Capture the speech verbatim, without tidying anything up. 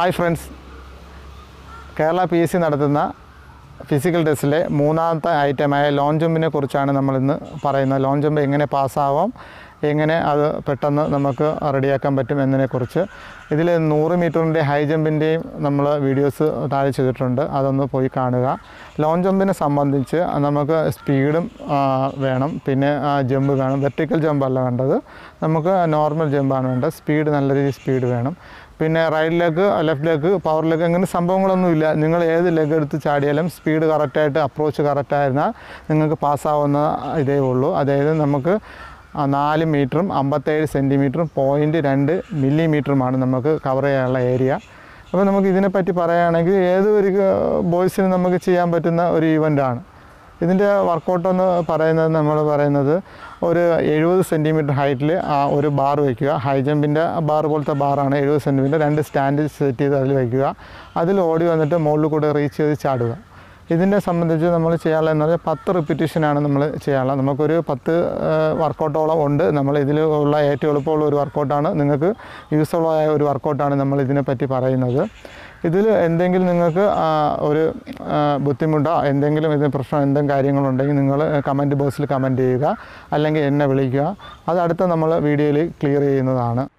Hi friends, Kerala P S C നടത്തുന്ന physical ടെസ്റ്റിലെ മൂന്നാമത്തെ ഐറ്റമായ ലോങ് ജമ്പിനെ കുറിച്ചാണ് നമ്മളിന്ന് പറയുന്നത്. ലോങ് ജമ്പ് എങ്ങനെ പാസ്സാവാം, എങ്ങനെ അത് പെട്ടെന്ന് നമുക്ക് റെഡിയാക്കാൻ പറ്റും എന്നതിനെക്കുറിച്ച്. ഇതിൽ നൂറ് മീറ്ററിൻ്റെ ഹൈ ജമ്പിൻ്റെയും നമ്മൾ വീഡിയോസ് താഴെ ചെയ്തിട്ടുണ്ട്, അതൊന്ന് പോയി കാണുക. ലോങ് ജമ്പിനെ സംബന്ധിച്ച് നമുക്ക് സ്പീഡും വേണം, പിന്നെ ജമ്പ് വേണം. വെർട്ടിക്കൽ ജമ്പല്ല വേണ്ടത്, നമുക്ക് നോർമൽ ജമ്പാണ് വേണ്ടത്. സ്പീഡ്, നല്ല രീതിയിൽ സ്പീഡ് വേണം. പിന്നെ right leg, left leg, power leg, അങ്ങനെ സംഭവങ്ങളൊന്നുമില്ല. നിങ്ങൾ ഏത് ലെഗ് എടുത്ത് ചാടിയാലും സ്പീഡ് കറക്റ്റായിട്ട്, അപ്രോച്ച് കറക്റ്റായിരുന്നാൽ നിങ്ങൾക്ക് പാസ്സാവുന്ന ഇതേ ഉള്ളൂ. അതായത് നമുക്ക് നാല് മീറ്ററും അമ്പത്തേഴ് സെൻറ്റിമീറ്ററും പോയിൻറ്റ് രണ്ട് മില്ലിമീറ്ററുമാണ് നമുക്ക് കവർ ചെയ്യാനുള്ള ഏരിയ. അപ്പോൾ നമുക്ക് ഇതിനെപ്പറ്റി പറയുകയാണെങ്കിൽ ഏതൊരു ബോയ്സിന് നമുക്ക് ചെയ്യാൻ പറ്റുന്ന ഒരു ഇവൻ്റാണ്. ഇതിൻ്റെ വർക്കൗട്ടെന്ന് പറയുന്നത് നമ്മൾ പറയുന്നത് ഒരു എഴുപത് സെൻറ്റിമീറ്റർ ഹൈറ്റിൽ ഒരു ബാർ വയ്ക്കുക. ഹൈ ജമ്പിൻ്റെ ബാർ പോലത്തെ ബാറാണ്, എഴുപത് സെൻറ്റിമീറ്റർ. രണ്ട് സ്റ്റാൻഡ് സെറ്റ് ചെയ്ത് അതിൽ വയ്ക്കുക. അതിൽ ഓടി വന്നിട്ട് മുകളിൽ കൂടെ റീച്ച് ചെയ്ത് ചാടുക. ഇതിനെ സംബന്ധിച്ച് നമ്മൾ ചെയ്യാനുള്ളതെന്ന് പറഞ്ഞാൽ പത്ത് റിപ്പീറ്റേഷനാണ് നമ്മൾ ചെയ്യാനുള്ളത്. നമുക്കൊരു പത്ത് വർക്കൗട്ടോളം ഉണ്ട്. നമ്മൾ ഇതിൽ ഉള്ള ഏറ്റവും എളുപ്പമുള്ള ഒരു വർക്കൗട്ടാണ്, നിങ്ങൾക്ക് യൂസ്ഫുള്ളായ ഒരു വർക്കൗട്ടാണ് നമ്മൾ ഇതിനെപ്പറ്റി പറയുന്നത്. ഇതിൽ എന്തെങ്കിലും നിങ്ങൾക്ക് ഒരു ബുദ്ധിമുട്ടോ എന്തെങ്കിലും ഇതിന് പ്രശ്നം എന്തെങ്കിലും കാര്യങ്ങളുണ്ടെങ്കിൽ നിങ്ങൾ കമൻറ്റ് ബോക്സിൽ കമൻറ്റ് ചെയ്യുക, അല്ലെങ്കിൽ എന്നെ വിളിക്കുക. അത് അടുത്ത നമ്മൾ വീഡിയോയിൽ ക്ലിയർ ചെയ്യുന്നതാണ്.